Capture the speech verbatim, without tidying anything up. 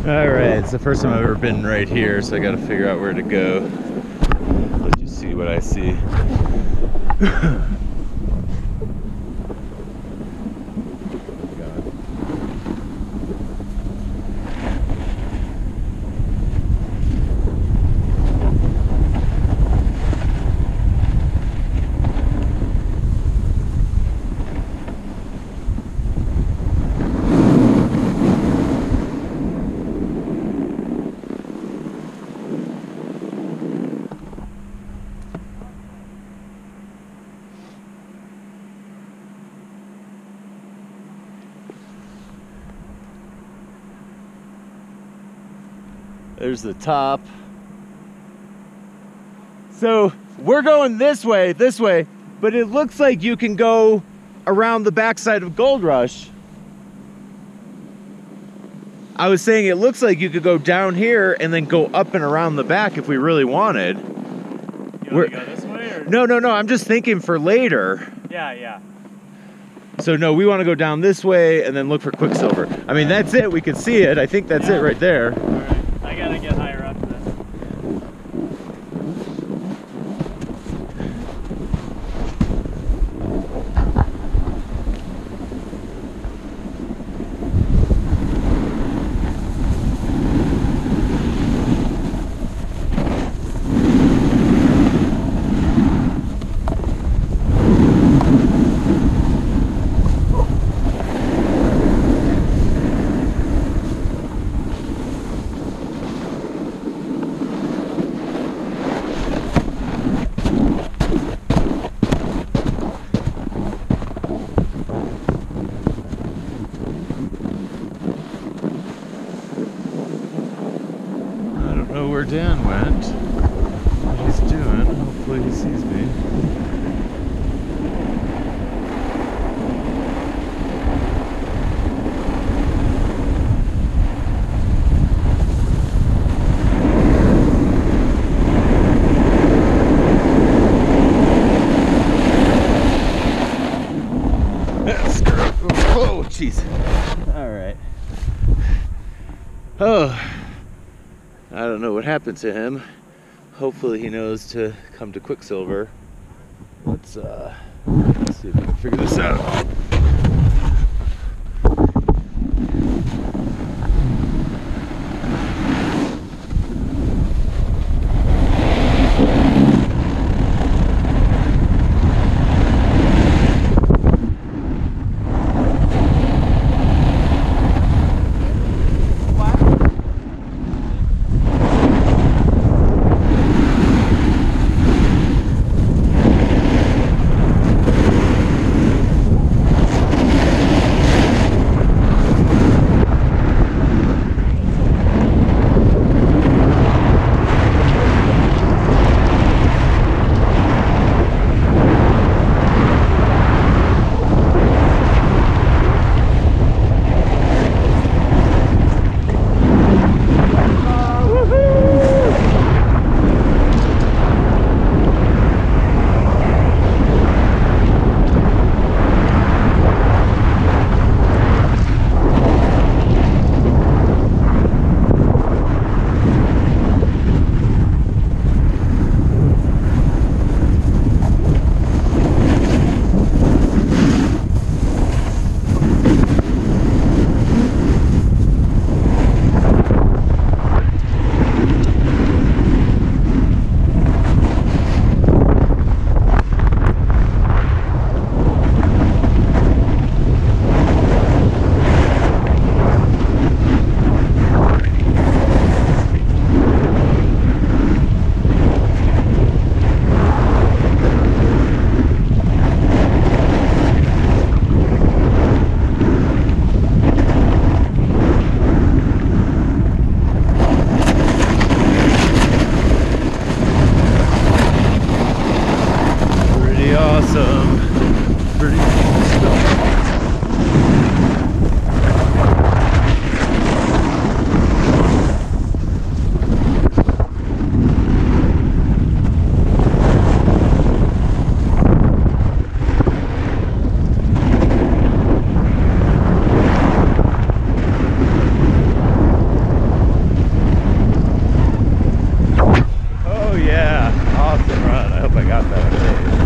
All right, it's the first time I've ever been right here, so I got to figure out where to go. Let you see what I see. There's the top. So we're going this way, this way, but it looks like you can go around the backside of Gold Rush. I was saying it looks like you could go down here and then go up and around the back if we really wanted. You want We're, to go this way? Or? No, no, no, I'm just thinking for later. Yeah, yeah. So no, we want to go down this way and then look for Quicksilver. I mean, that's it, we can see it. I think that's yeah. it right there. All right. I gotta get higher up then. Where Dan went, what he's doing. Hopefully he sees me. Oh, jeez. All right. Oh. I don't know what happened to him. Hopefully he knows to come to Quicksilver. Let's uh, let's see if we can figure this out. hope I got that okay.